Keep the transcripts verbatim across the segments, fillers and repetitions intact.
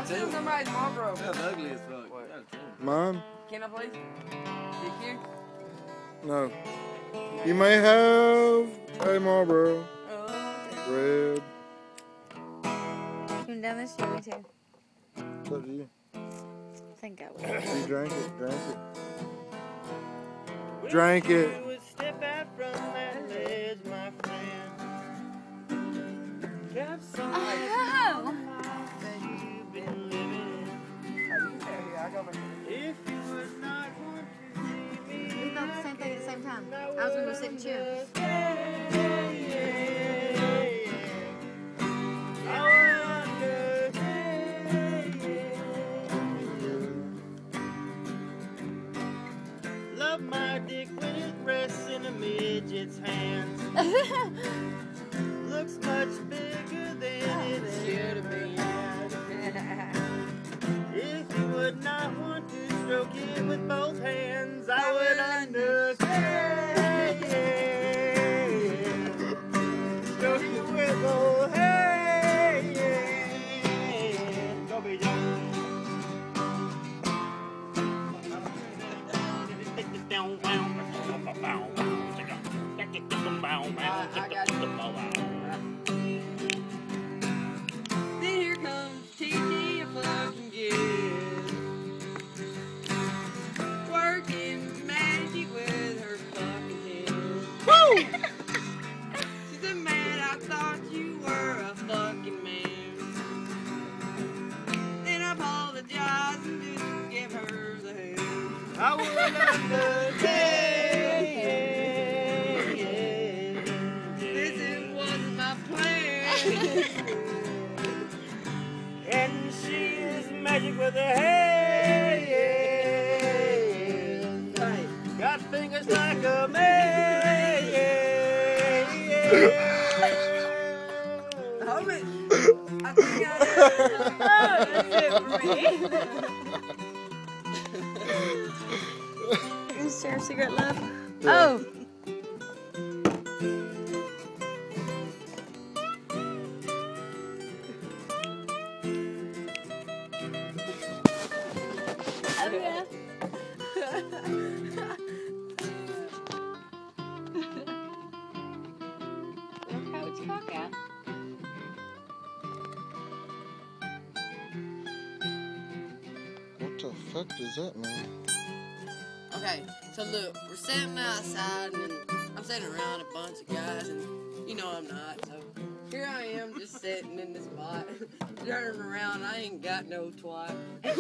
too. Somebody's Marlboro. That's ugly as fuck. Mine? Can I please? D Q? No. You may have a Marlboro. Oh, Red. You done this? Yeah, me too. It's up to you. I think I will. You drank it. Drank it. Drank it. Step out from that ledge, my friend. Oh! You've been living. If you would not want to see me, We thought the same thing at the same time. I was gonna go sit and chill. Love my dick when it rests in a midget's hands. Looks much bigger than it should have been. If you would not want to stroke it with both hands, I would understand. Stroke it with both hands. Go be young. Then here comes T T, a fucking kid. Working magic with her fucking head. Woo! She said, man, I thought you were a fucking man. Then I apologized and didn't give her the hand. I would understand. This it wasn't my plan. And she is magic with her hands. Got fingers like a man. Hold it. I think I did. Oh, that's it for me. You gonna share a cigarette, love? Oh! Oh, yeah. Look how it's cocked out. What the fuck does that mean? Okay, so look, we're sitting outside and I'm sitting around a bunch of guys and you know I'm not, so here I am just sitting in this spot, turning around, I ain't got no twat.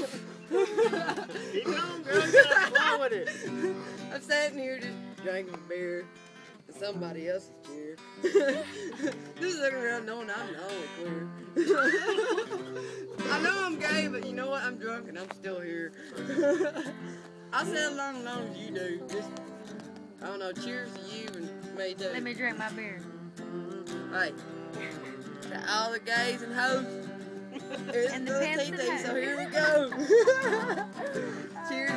Keep going, girl. You gotta flow with it. I'm sitting here just drinking beer in somebody else's chair. Just looking around knowing I'm the only queer. I know I'm gay, but you know what? I'm drunk and I'm still here. I'll say it along as long as you do. Just, I don't know, cheers to you and me too. Let me drink my beer. Hey, to all the gays and hoes. It's And the the pants T and T, hoes. so here we go. Cheers.